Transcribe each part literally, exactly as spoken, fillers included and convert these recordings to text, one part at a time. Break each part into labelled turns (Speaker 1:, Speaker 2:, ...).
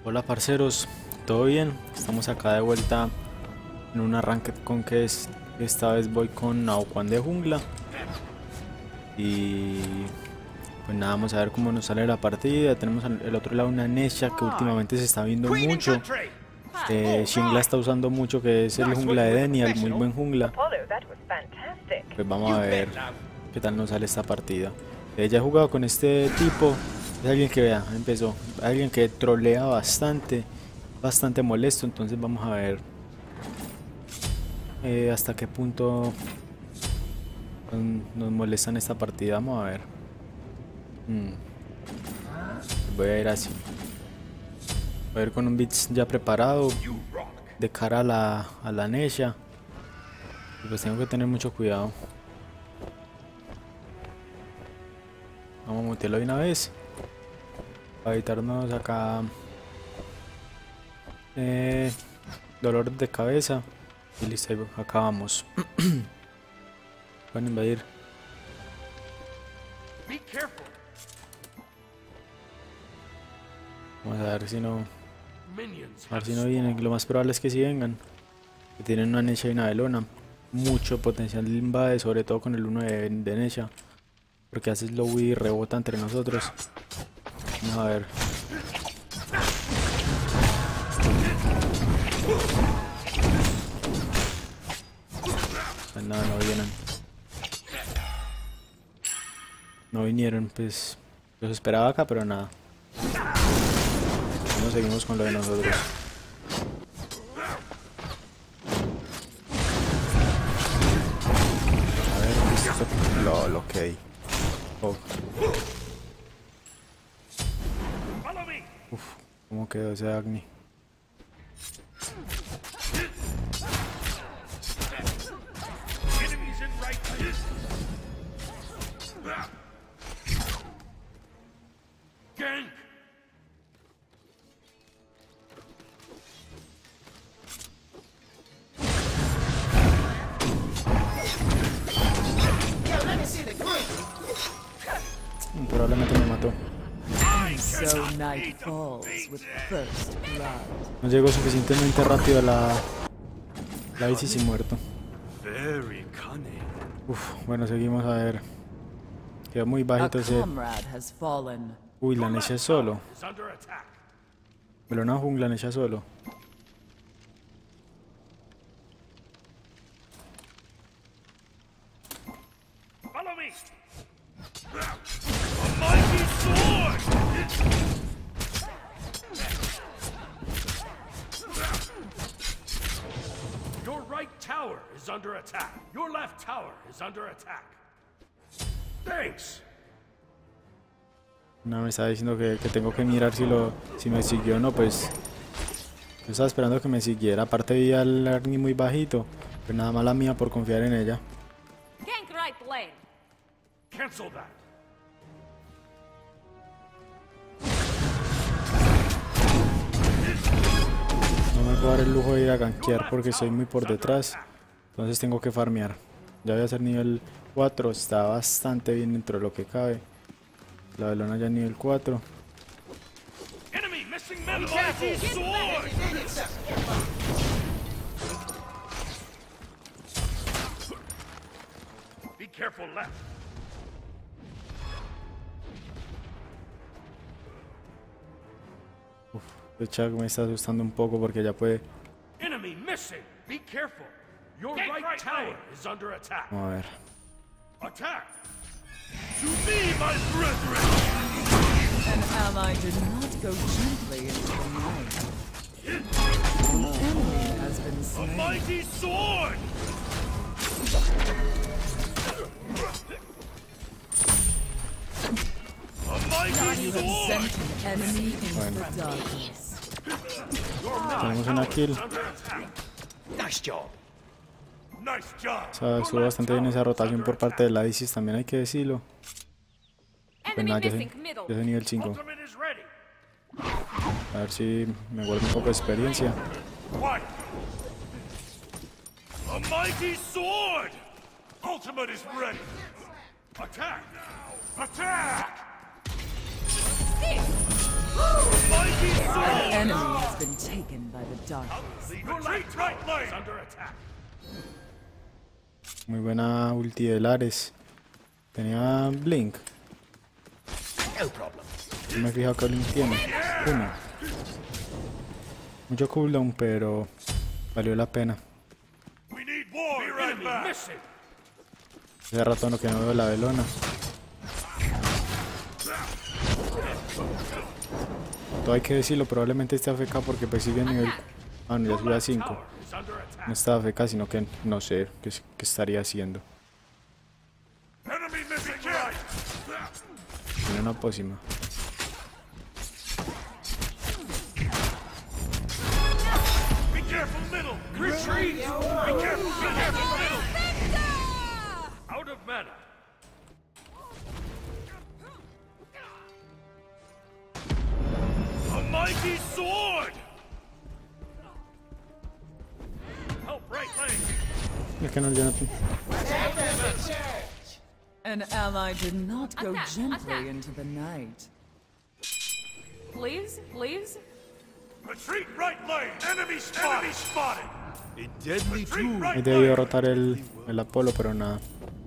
Speaker 1: Hola parceros, ¿todo bien? Estamos acá de vuelta en un arranque con que es, esta vez voy con Naoquan de jungla. Y pues nada, vamos a ver cómo nos sale la partida. Tenemos al otro lado una Nesha que últimamente se está viendo mucho. Eh, Shingla está usando mucho, que es el jungla de Denial, muy buen jungla. Pues vamos a ver qué tal nos sale esta partida. Ella ha jugado con este tipo. Es alguien que vea, empezó, alguien que trolea bastante, bastante molesto, entonces vamos a ver eh, hasta qué punto nos molesta en esta partida. Vamos a ver. Hmm. Voy a ir así. Voy a ir con un Blitz ya preparado de cara a la, a la Nesha. Y pues tengo que tener mucho cuidado. Vamos a mutearlo de una vez para evitarnos acá eh, dolor de cabeza. Y listo, ahí acabamos. Van a invadir. Vamos a ver si no. A ver si no vienen. Lo más probable es que sí vengan. Que tienen una Nesha y una Velona. Mucho potencial de invade, sobre todo con el uno de, de Nesha. Porque hace slow y rebota entre nosotros. Vamos a ver. Pues nada, no vienen. No vinieron, pues. Los esperaba acá, pero nada. No seguimos con lo de nosotros. A ver, listo. LOL, ok. Oh. Uf, ¿cómo quedó ese Agni? Probablemente me mató. No llegó suficientemente rápido a la... La bici sin muerto. Uf, bueno, seguimos a ver. Quedó muy bajito ese... Uy, la Nesha solo. Velona jungla, Nesha solo.
Speaker 2: Tower is under attack. Your left tower is under attack. Thanks.
Speaker 1: No, me estaba diciendo que, que tengo que mirar si lo si me siguió o no, pues yo estaba esperando que me siguiera. Aparte vi al Agni muy bajito, pero nada más la mía por confiar en ella.
Speaker 3: Gank right blade.
Speaker 2: Cancel that.
Speaker 1: No me puedo dar el lujo de ir a gankear porque estoy muy por detrás. Entonces tengo que farmear. Ya voy a ser nivel cuatro. Está bastante bien dentro de lo que cabe. La Velona ya nivel cuatro. Uf, de hecho me está asustando un poco porque ya puede...
Speaker 2: Enemy missing. Be careful. Your right tower is under attack.
Speaker 1: Vamos a ver.
Speaker 2: Attack! To me, my brethren!
Speaker 4: An ally did not go gently into the night. An enemy has been slain.
Speaker 2: A mighty sword! A mighty
Speaker 4: You have
Speaker 2: sword!
Speaker 4: sent an enemy into
Speaker 1: Bueno.
Speaker 4: the darkness.
Speaker 1: Tenemos una kill.
Speaker 2: Nice job. Nice job.
Speaker 1: O sea, estuvo bastante bien esa rotación por parte de la Isis, también hay que decirlo. Pues
Speaker 3: Enemy
Speaker 1: nada, yo soy,
Speaker 3: missing middle.
Speaker 1: yo soy nivel cinco.
Speaker 2: Ultimate is ready.
Speaker 1: A ver si me vuelve un poco de experiencia.
Speaker 2: Quiet. A mighty sword! Ultimate is ready. Attack! Attack! A mighty sword!
Speaker 4: enemy has been taken by the darkness.
Speaker 2: Your left right lane is under attack.
Speaker 1: Muy buena ulti de Lares. Tenía Blink.
Speaker 2: No problem.
Speaker 1: No me he fijado que Blink tiene. Uno. Mucho cooldown, pero valió la pena.
Speaker 2: We need war. Be right back.
Speaker 1: Hace rato no que no veo la velona. Todo hay que decirlo, probablemente esté A F K porque pues sigue a nivel... Ah, no, ya subió a cinco. No está A F K, sino que no sé qué, qué estaría haciendo. Tiene una pócima.
Speaker 2: A mighty sword. Help right lane.
Speaker 1: Es que no, yo no...
Speaker 4: An ally did not go
Speaker 3: Attack,
Speaker 4: gently
Speaker 3: attack.
Speaker 4: into the night.
Speaker 3: Please, please.
Speaker 2: Retreat right lane. Enemy spotted. Enemy spotted. A deadly tool.
Speaker 1: He debido rotar el, el Apolo, pero nada.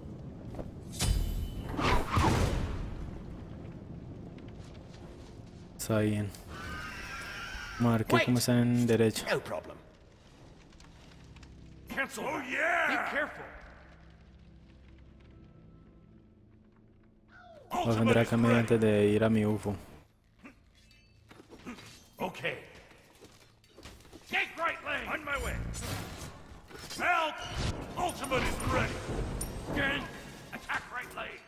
Speaker 1: Está bien. Vamos a ver qué, cómo están en derecha.
Speaker 2: No problem. Cancel. Oh yeah. Be careful.
Speaker 1: Voy a vender acá medio antes de ir a mi U F O.
Speaker 2: Okay. Take right lane. On my way. Help! Ultimate is ready. Gang, attack right lane.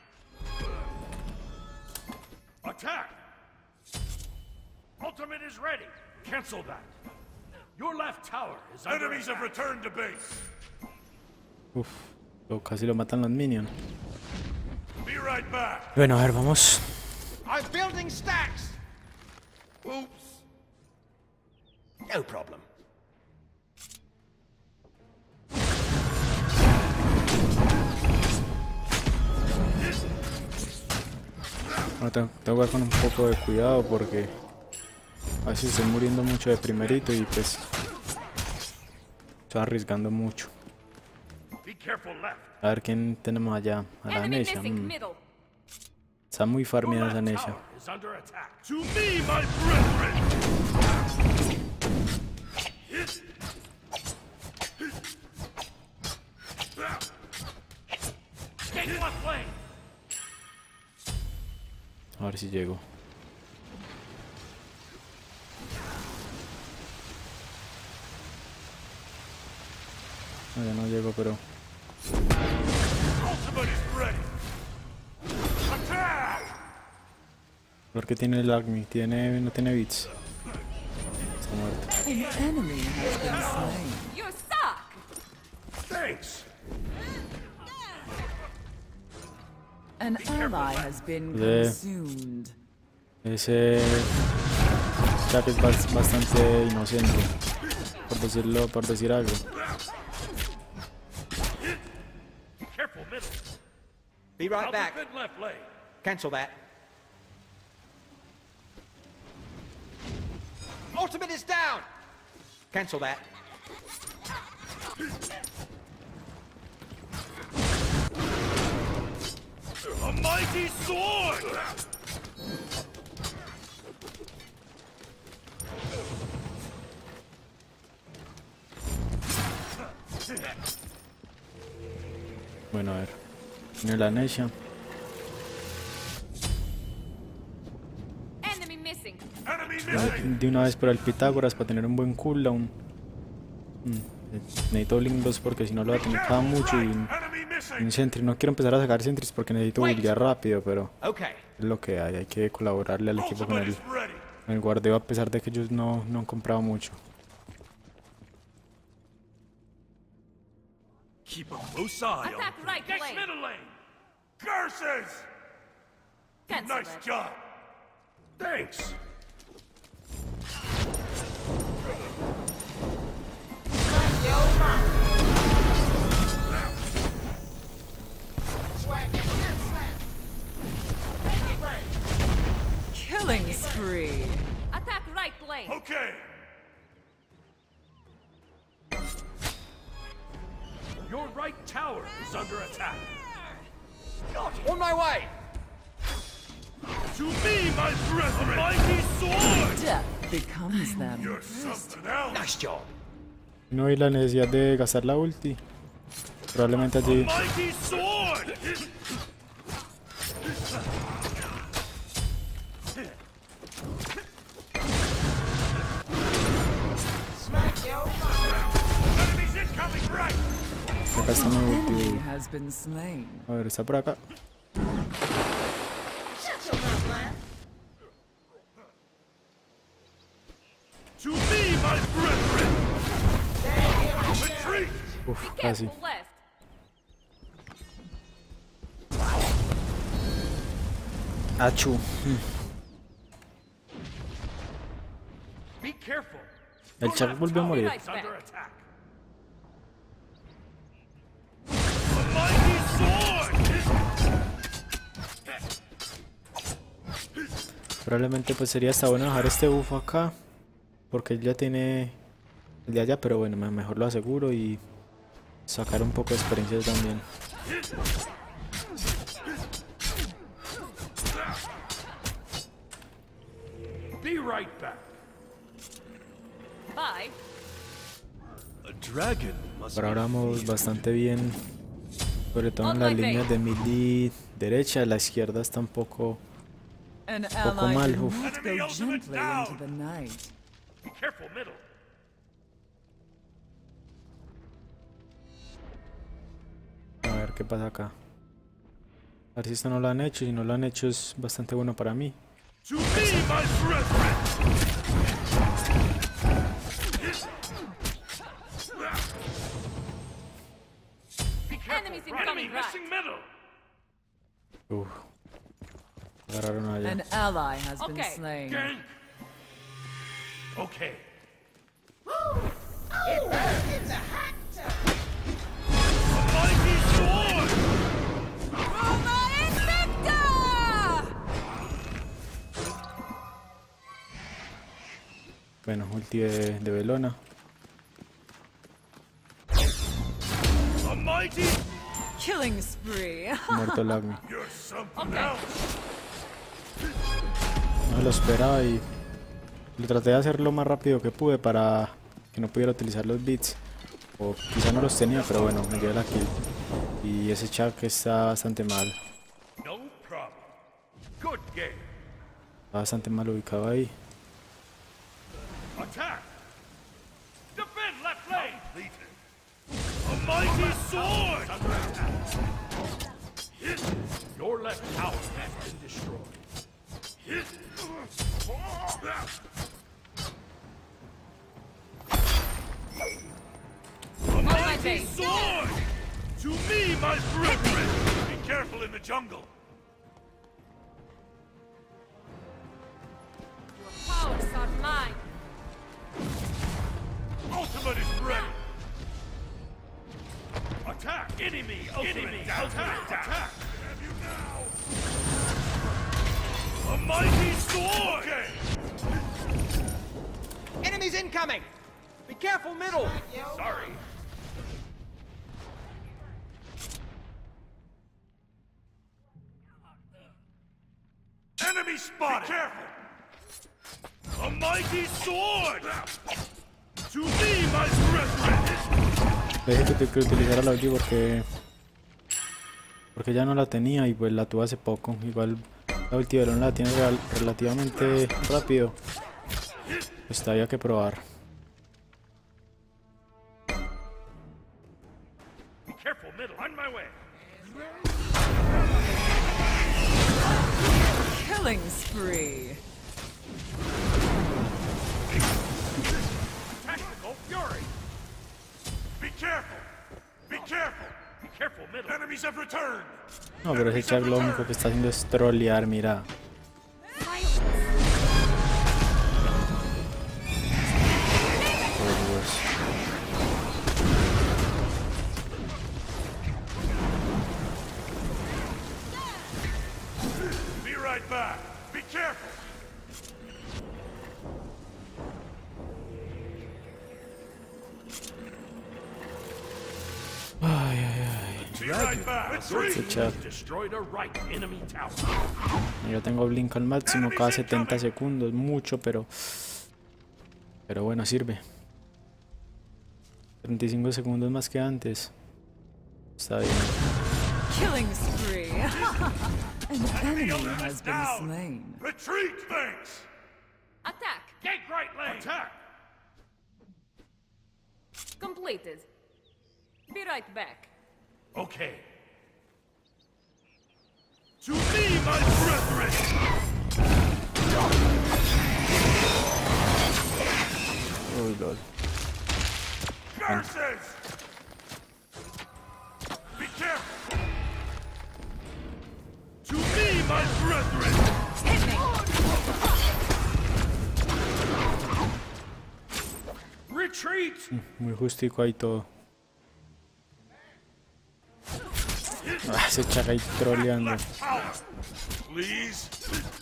Speaker 2: Attack! Ultimate is ready. Cancel that. Your left tower is under Enemies attack. Have returned to base.
Speaker 1: Uf, lo- casi lo matan los minions.
Speaker 2: Be right back.
Speaker 1: Bueno, a ver, vamos.
Speaker 2: I'm building stacks. Oops. No problem.
Speaker 1: Ahora tengo, tengo que jugar con un poco de cuidado porque a veces estoy muriendo mucho de primerito y pues estoy arriesgando mucho.
Speaker 2: Be careful left.
Speaker 1: A ver quién tenemos allá. A la
Speaker 3: Enemy
Speaker 1: Necia.
Speaker 3: missing
Speaker 1: mm.
Speaker 3: middle.
Speaker 1: Está muy
Speaker 2: Your
Speaker 1: farmeada
Speaker 2: left
Speaker 1: esa Necia.
Speaker 2: tower is under attack. To me, my brethren. Take left lane.
Speaker 1: A ver si llego. No, ya no llego, pero...
Speaker 2: Ultimate is ready. Attack!
Speaker 1: Porque tiene el Agni, tiene, no tiene bits. Está muerto.
Speaker 4: An enemy has been slain.
Speaker 3: You suck!
Speaker 2: Thanks.
Speaker 4: An ally has been
Speaker 1: Yeah.
Speaker 4: consumed.
Speaker 1: Ese Jack es bas- bastante inocente, por decirlo, por decir algo.
Speaker 2: Careful middle.
Speaker 5: Be right
Speaker 2: I'll
Speaker 5: back.
Speaker 2: defend left lane.
Speaker 5: Cancel that. Ultimate is down. Cancel that.
Speaker 2: A mighty sword!
Speaker 1: Bueno, a ver. Tiene la Necia.
Speaker 3: Enemy missing.
Speaker 2: Enemy missing!
Speaker 1: De una vez por el Pitágoras para tener un buen cooldown. Mm, Necesito Blink dos porque si no lo va a tener cada mucho y
Speaker 2: Enemy
Speaker 1: un
Speaker 2: missing!
Speaker 1: Sentry. No quiero empezar a sacar Sentries porque necesito buildear rápido, pero
Speaker 5: Okay.
Speaker 1: es lo que hay. Hay que colaborarle al equipo con
Speaker 2: Ultimate
Speaker 1: el,
Speaker 2: is ready.
Speaker 1: con el guardeo a pesar de que ellos no, no han comprado mucho.
Speaker 2: Keep a close eye
Speaker 3: Attack
Speaker 2: on
Speaker 3: right
Speaker 2: Next
Speaker 3: lane.
Speaker 2: middle lane. Curses!
Speaker 3: Cancel
Speaker 2: Nice
Speaker 3: that.
Speaker 2: job. Thanks.
Speaker 4: Killing spree.
Speaker 3: Attack right lane.
Speaker 2: Okay. Your right tower is under attack.
Speaker 5: On my way!
Speaker 2: To me, my brethren! A mighty sword!
Speaker 4: Death becomes them.
Speaker 2: You're something else!
Speaker 5: Nice job.
Speaker 1: No hay la necesidad de gastar la ulti. Probablemente allí.
Speaker 2: Mighty sword! Enemies incoming right!
Speaker 1: Acá está mi ulti.
Speaker 4: Enemy has been slain.
Speaker 1: A ver, está por acá.
Speaker 2: To me, my brethren! Retreat!
Speaker 1: Uf,
Speaker 3: Be
Speaker 1: casi.
Speaker 3: careful left.
Speaker 1: Achu.
Speaker 2: Be careful!
Speaker 1: El Chuck volvió a morir.
Speaker 3: Right back.
Speaker 2: Under attack. A mighty sword!
Speaker 1: Probablemente pues sería hasta bueno dejar este buff acá. Porque él ya tiene el de allá, pero bueno, me- mejor lo aseguro y sacar un poco de experiencia también.
Speaker 2: Be right back.
Speaker 3: Bye.
Speaker 2: A dragon must
Speaker 1: Por ahora vamos bastante bien, sobre todo en las líneas de melee derecha. La izquierda está un poco...
Speaker 4: An
Speaker 1: Poco
Speaker 4: ally
Speaker 1: mal,
Speaker 4: did
Speaker 1: uf.
Speaker 4: not go gently into the night.
Speaker 2: be careful middle.
Speaker 1: A ver qué pasa acá. A ver si esto no lo han hecho. Si no lo han hecho es bastante bueno para mí.
Speaker 2: To me, my brethren! Be careful.
Speaker 3: Enemies
Speaker 2: Enemy
Speaker 3: incoming right.
Speaker 2: missing middle.
Speaker 1: Uf. Agarraron allá.
Speaker 4: An ally has been
Speaker 3: Okay.
Speaker 4: slain.
Speaker 2: Gank. Okay. A mighty sword!
Speaker 3: Roma Invicta!
Speaker 1: Bueno, ulti de, de Velona.
Speaker 2: A mighty...
Speaker 4: Killing spree.
Speaker 1: Muerto el Agni.
Speaker 2: You're something
Speaker 3: Okay.
Speaker 2: else.
Speaker 1: No me lo esperaba y lo traté de hacer lo más rápido que pude para que no pudiera utilizar los bits. O quizá no los tenía, pero bueno, me llevé la kill. Y ese Chuck está bastante mal.
Speaker 2: No problem. Good game.
Speaker 1: Está bastante mal ubicado ahí.
Speaker 2: Attack! Defend left lane! A mighty sword! Your left tower has been destroyed. A
Speaker 3: my
Speaker 2: mighty
Speaker 3: base.
Speaker 2: sword! To me, my brethren! Be careful in the jungle.
Speaker 3: Your powers are mine.
Speaker 2: Ultimate is ready. Attack! Enemy! Enemy! Attack! Attack! Have you now? A mighty sword! Okay.
Speaker 5: Enemies incoming! Be careful middle!
Speaker 2: Sorry. Enemy spotted! Be careful! A mighty sword! To me, my brethren!
Speaker 1: Le dije que tengo que utilizar la ulti porque porque ya no la tenía y pues la tuve hace poco. Igual la ulti de Velona la tiene real- relativamente rápido. Pues había que probar.
Speaker 2: Be careful, middle. On my way.
Speaker 4: Killing spree.
Speaker 2: Tactical fury! Be careful! Be careful! Be careful, middle. Enemies have returned!
Speaker 1: No, pero ese Chuck lo único que está haciendo es trollear, mira. Por Dios.
Speaker 2: Be right back! Be careful! right back. Retreat.
Speaker 1: Este chat.
Speaker 2: Destroyed a right enemy tower.
Speaker 1: Yo tengo blink al máximo cada setenta segundos, mucho, pero pero bueno, sirve. treinta y cinco segundos más que antes. Está bien.
Speaker 4: Killing spree. An enemy has been
Speaker 2: Down.
Speaker 4: slain.
Speaker 2: Retreat, thanks.
Speaker 3: Attack.
Speaker 2: Get Great Lane. Attack.
Speaker 3: Completed. Be right back.
Speaker 2: Okay. To me, my brethren.
Speaker 1: Uy, lol.
Speaker 2: Curses. Be careful. To me, my brethren.
Speaker 3: Hit me.
Speaker 2: Retreat.
Speaker 1: Muy justico ahí todo. Ah, ese chaca ahí troleando.
Speaker 2: Power. Please.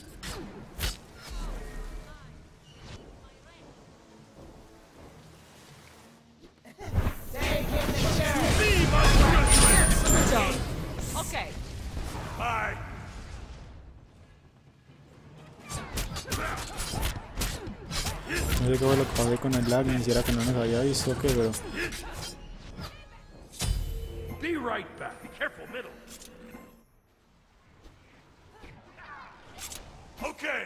Speaker 3: Okay.
Speaker 2: Bye.
Speaker 1: No sé qué fue lo que pasé con el lag, ni siquiera que no nos había visto o qué, pero
Speaker 2: Be right back. Be careful, middle. Okay.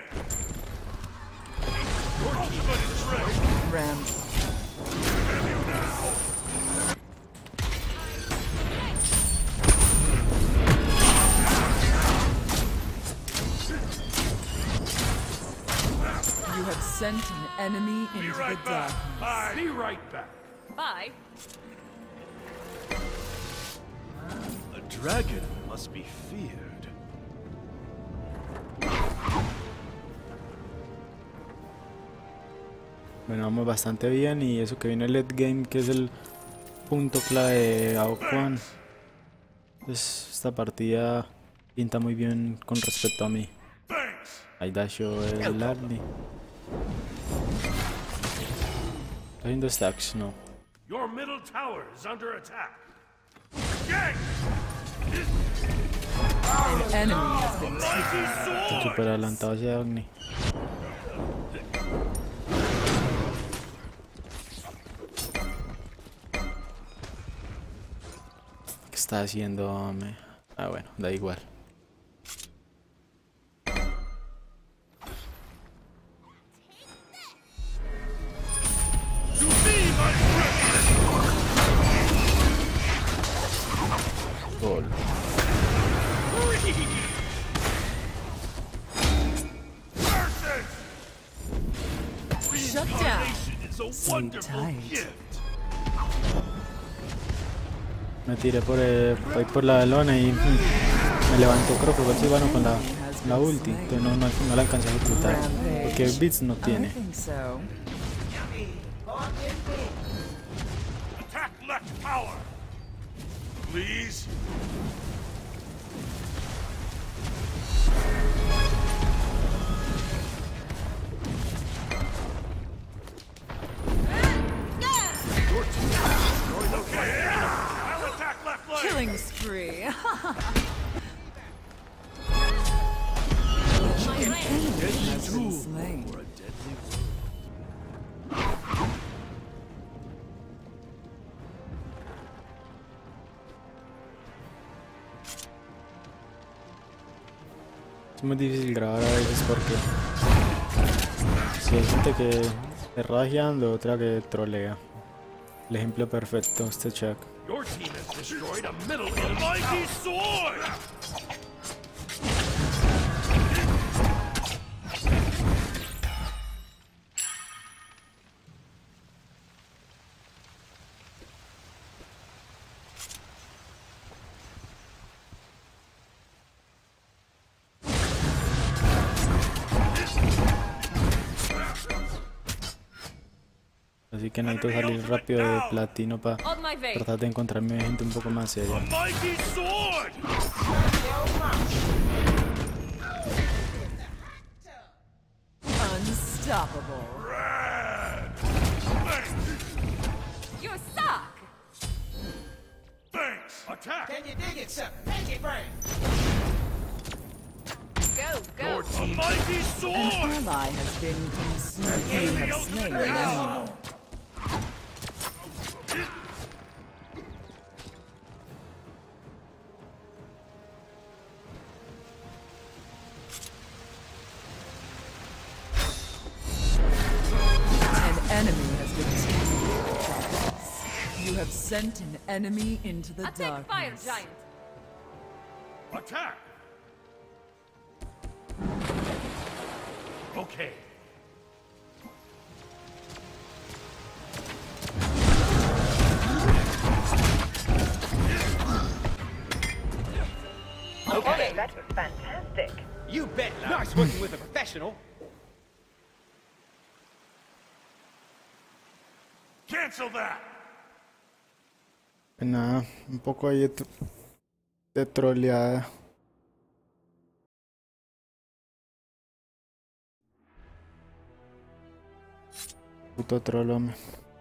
Speaker 2: Your ultimate is ready.
Speaker 4: Ram.
Speaker 2: Have you now?
Speaker 4: You have sent an enemy
Speaker 2: Be
Speaker 4: into the
Speaker 2: right back.
Speaker 4: darkness.
Speaker 2: Bye. Be right back.
Speaker 3: Bye.
Speaker 2: A dragon must be feared.
Speaker 1: bueno, vamos bastante bien y eso que viene el late game, que es el punto clave de A O Quan. Pues esta partida pinta muy bien con respecto a mí.
Speaker 2: Thanks.
Speaker 1: Ahí dasho el Arni. Está haciendo stacks, no.
Speaker 2: Your middle tower is under attack. Gang!
Speaker 4: An enemy has been
Speaker 2: Mighty sword!
Speaker 1: Super adelantado hacia Agni. ¿Qué está haciendo, hombre? Ah, bueno, da igual.
Speaker 2: To me, my
Speaker 1: Gol.
Speaker 4: shut down.
Speaker 2: It's a wonderful
Speaker 4: tight.
Speaker 2: gift.
Speaker 1: Me tiré por, el, por ahí por la lona y mm, me levantó, creo que fue el Silvano con la, la ulti. Entonces no, no, no la alcancé a ejecutar. Porque Beats no
Speaker 4: I
Speaker 1: tiene.
Speaker 4: think so.
Speaker 2: Attack left tower. Please. Your team destroyed the right enemy. I'll attack left lane.
Speaker 4: Killing spree.
Speaker 3: My
Speaker 4: An
Speaker 3: range.
Speaker 4: enemy has been slain.
Speaker 2: For a deadly
Speaker 1: Es muy difícil grabar a veces porque si hay gente que se ragiando, otra que trolea. El ejemplo perfecto, este Chuck.
Speaker 2: Your team has destroyed a middle enemy. Mighty sword!
Speaker 1: Así que necesito salir rápido de platino para
Speaker 3: On my way.
Speaker 1: tratar de encontrarme gente un poco más seria.
Speaker 2: A mighty sword!
Speaker 4: Unstoppable.
Speaker 2: Rad! Thanks!
Speaker 3: You suck.
Speaker 2: Thanks! Attack!
Speaker 5: Can you dig it, sir? Take it, Frank.
Speaker 3: Go, go.
Speaker 2: A mighty
Speaker 4: An
Speaker 2: sword!
Speaker 4: ally has been consumed. You have slain an enemy. An enemy has been taken. You have sent an enemy into the
Speaker 3: Attack fire
Speaker 4: darkness.
Speaker 3: giant.
Speaker 2: Attack! Okay.
Speaker 3: Okay.
Speaker 6: That was fantastic.
Speaker 5: You bet, lad. Nice working with a professional.
Speaker 2: Cancel that!
Speaker 1: Pues nada, un poco ahí de, tro- de troleada. Puto troll, hombre.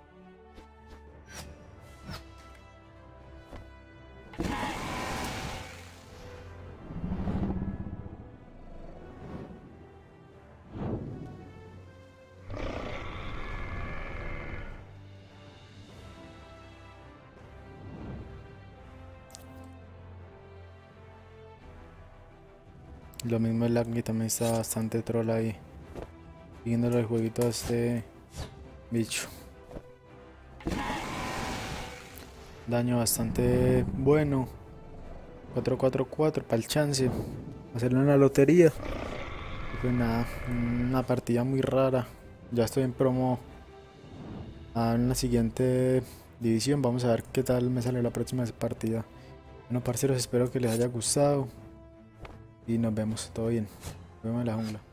Speaker 1: Lo mismo el Lang, que también está bastante troll ahí. Siguiéndole el jueguito a este bicho. Daño bastante bueno. cuatro cuatro cuatro para el chance. Hacerle una lotería. Y pues nada, una partida muy rara. Ya estoy en promo a una siguiente división. Vamos a ver qué tal me sale la próxima partida. Bueno, parceros, espero que les haya gustado. Y nos vemos, todo bien. Nos vemos en la jungla.